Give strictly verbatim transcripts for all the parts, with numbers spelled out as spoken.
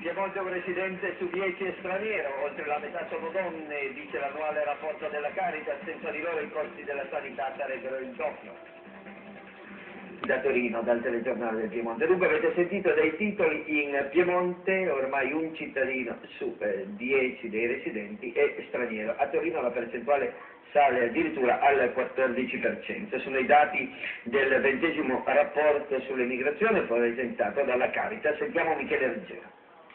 Piemonte un residente su dieci è straniero, oltre la metà sono donne, dice l'annuale rapporto della Caritas, senza di loro i costi della sanità sarebbero il doppio. Da Torino, dal telegiornale del Piemonte. Dunque avete sentito dai titoli: in Piemonte ormai un cittadino su eh, dieci dei residenti è straniero. A Torino la percentuale sale addirittura al quattordici per cento. Sono i dati del ventesimo rapporto sull'immigrazione presentato dalla Caritas. Sentiamo Michele Ruggero.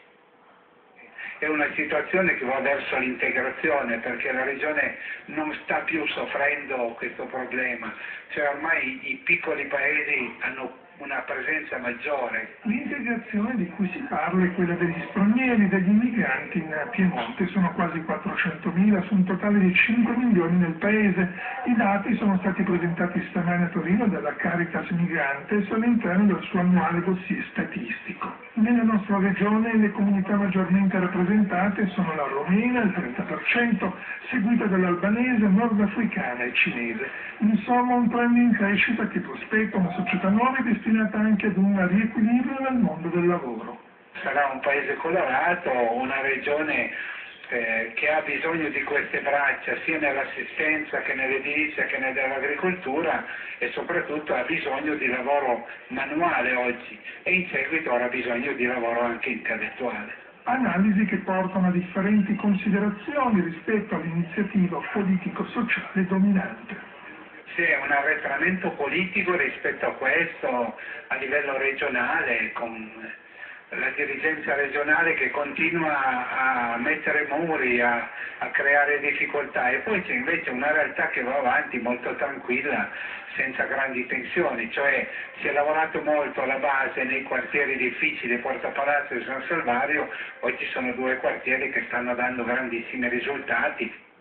È una situazione che va verso l'integrazione, perché la Regione non sta più soffrendo questo problema, cioè ormai i piccoli paesi hanno una presenza maggiore. L'integrazione di cui si parla è quella degli stranieri, degli immigranti in Piemonte, sono quasi quattrocentomila su un totale di cinque milioni nel paese. I dati sono stati presentati stamane a Torino dalla Caritas Migrantes all'interno del suo annuale dossier statistico. Nella nostra regione le comunità maggiormente rappresentate sono la romena, il trenta per cento, seguita dall'albanese, nordafricana e cinese. Insomma un trend in crescita che prospetta una società nuova e destinata anche ad un riequilibrio nel mondo del lavoro. Sarà un paese colorato, una regione eh, che ha bisogno di queste braccia sia nell'assistenza che nell'edilizia che nell'agricoltura, e soprattutto ha bisogno di lavoro manuale oggi e in seguito avrà bisogno di lavoro anche intellettuale. Analisi che portano a differenti considerazioni rispetto all'iniziativa politico-sociale dominante. C'è un arretramento politico rispetto a questo a livello regionale, con la dirigenza regionale che continua a mettere muri, a, a creare difficoltà, e poi c'è invece una realtà che va avanti molto tranquilla, senza grandi tensioni, cioè si è lavorato molto alla base nei quartieri difficili, Porta Palazzo e San Salvario, poi ci sono due quartieri che stanno dando grandissimi risultati.